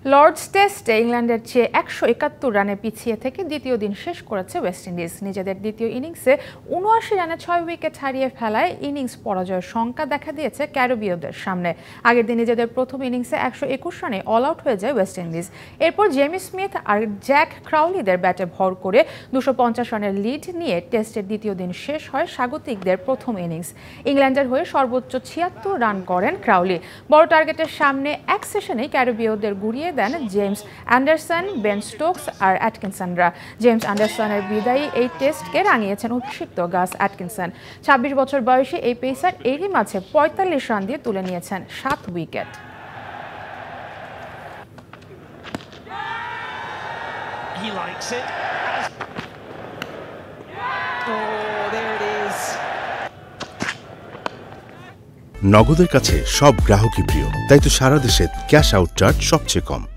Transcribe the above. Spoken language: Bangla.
লর্ডস টেস্টে ইংল্যান্ডের চেয়ে ১৭১ রানে পিছিয়ে থেকে দ্বিতীয় দিন শেষ করেছে ওয়েস্ট ইন্ডিজ। নিজেদের দ্বিতীয় ইনিংসে ৭৯ রানে ৬ উইকেট হারিয়ে ফেলায় ইনিংস পরাজয়ের শঙ্কা দেখা দিয়েছে ক্যারিবীয়দের সামনে। আগের দিন নিজেদের প্রথম ইনিংসে ১২১ রানে অল আউট হয়ে যায় ওয়েস্ট ইন্ডিজ। এরপর জেমি স্মিথ আর জ্যাক ক্রাউলিদের ব্যাটে ভর করে ২৫০ রানের লিড নিয়ে টেস্টের দ্বিতীয় দিন শেষ হয় স্বাগতিকদের প্রথম ইনিংস। ইংল্যান্ডের হয়ে সর্বোচ্চ ৭৬ রান করেন ক্রাউলি। বড় টার্গেটের সামনে এক সেশনেই ক্যারিবীয়দের গুড়িয়ে দেন জেমস অ্যান্ডারসন, বেন স্টোকস আর অ্যাটকিনসনরা। জেমস অ্যান্ডারসনের বিদায়ী এই টেস্টকে রাঙিয়েছেন অভিষিক্ত গাস অ্যাটকিনসন। ২৬ বছর বয়সী এই পেসার এরই মাঝে ৪৫ রান দিয়ে তুলে নিয়েছেন ৭ উইকেট। নগদের কাছে সব গ্রাহকই প্রিয়, তাই তো সারা দেশে ক্যাশ আউট চার্জ সবচেয়ে কম।